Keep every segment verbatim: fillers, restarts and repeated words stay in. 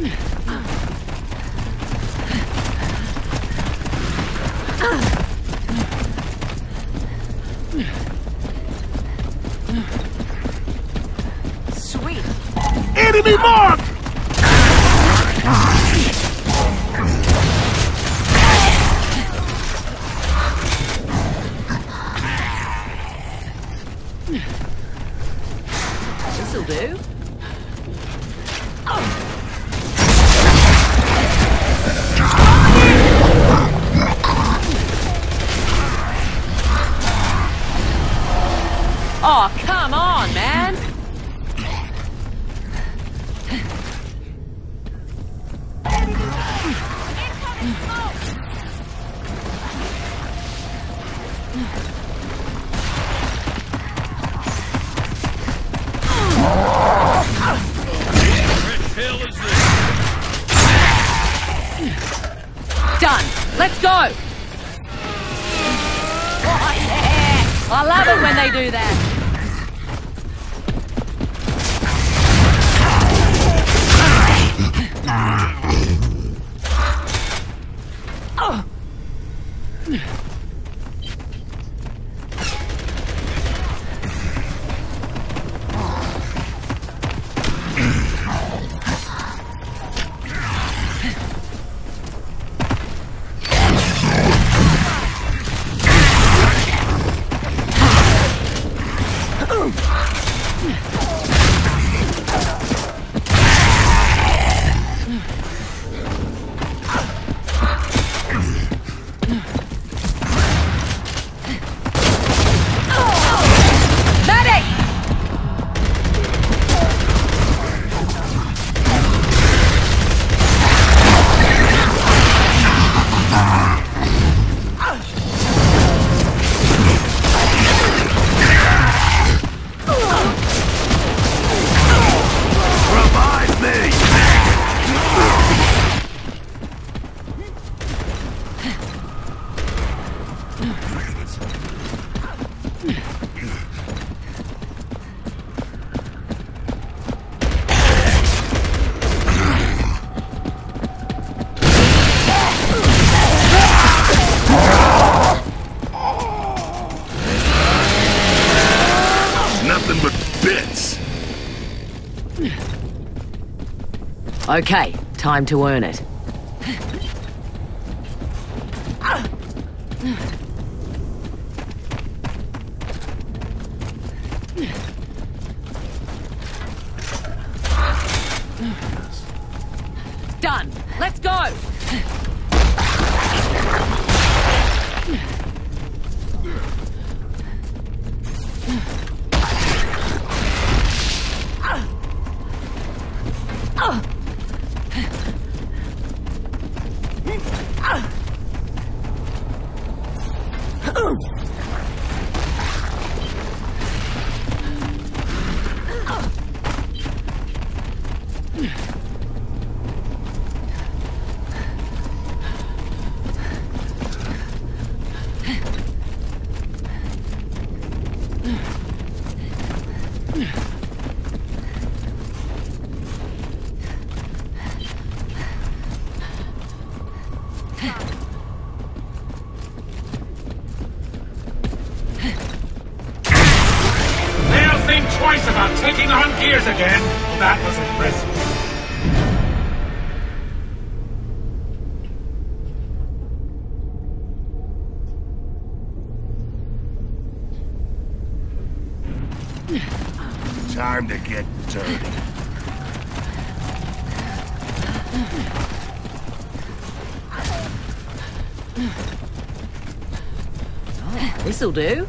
Sweet. Enemy mark! This'll do. Oh, come on, man! Done! Let's go! Oh, yeah. I love it when they do that. Oh. Nothing but bits. Okay, time to earn it. Done. Let's go. They'll think twice about taking on gears again. That was impressive. Time to get dirty. Oh, this'll do.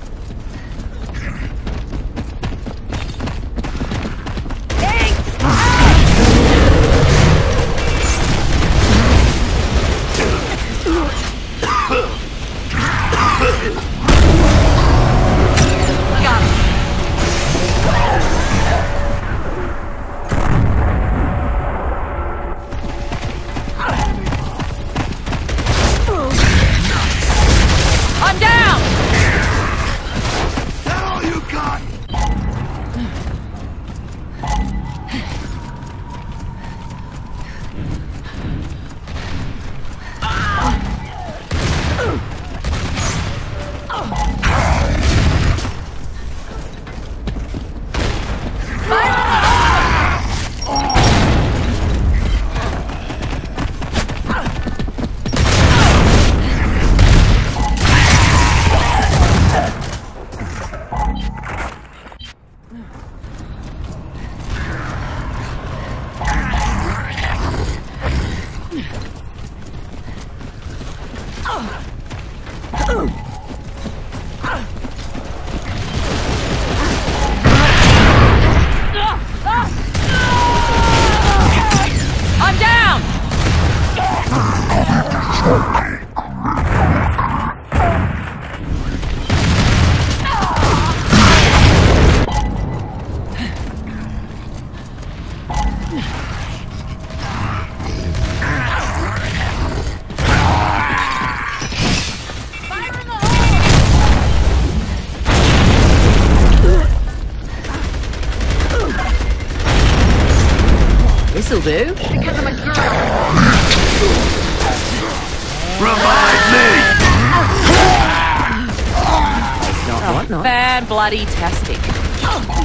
This'll do. Because I'm a girl. Revive me! Not what not. Fan bloody tastic. Uh-oh,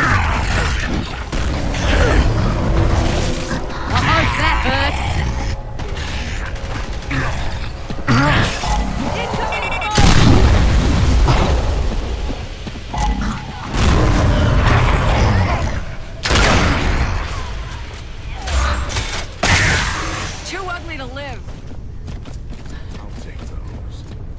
that hurt. Too ugly to live. I'll take those.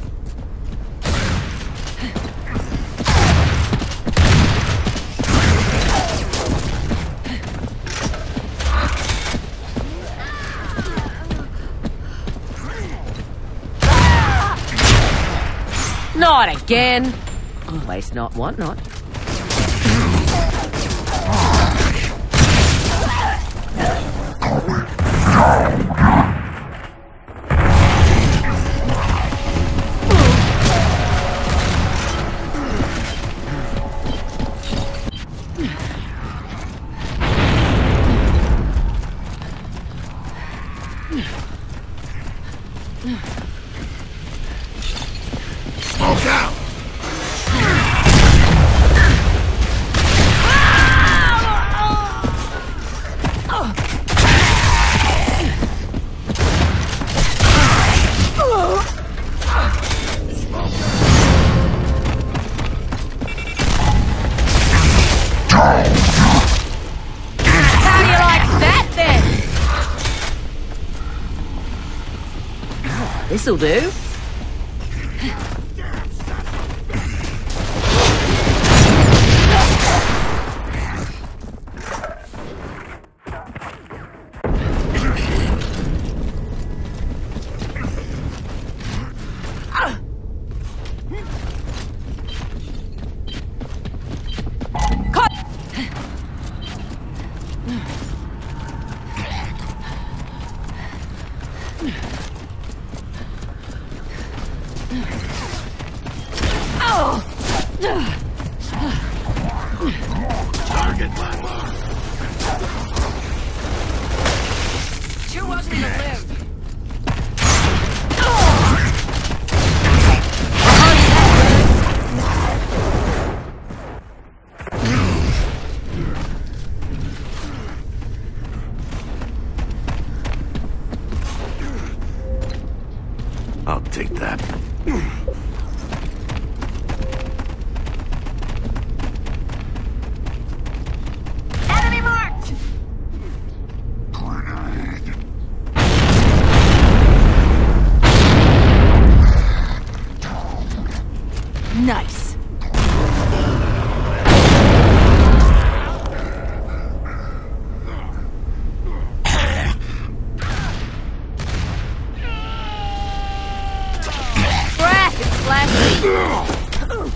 Not again. Always not what not. Smoke out! How do you like that then? This'll do. Target my mark. Too ugly to live. I'll take that. Enemy marked! Nice. Crap, it's flashy.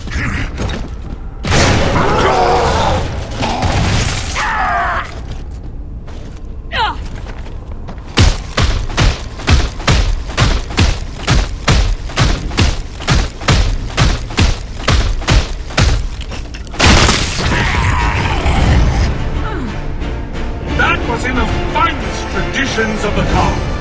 That was in the finest traditions of the car.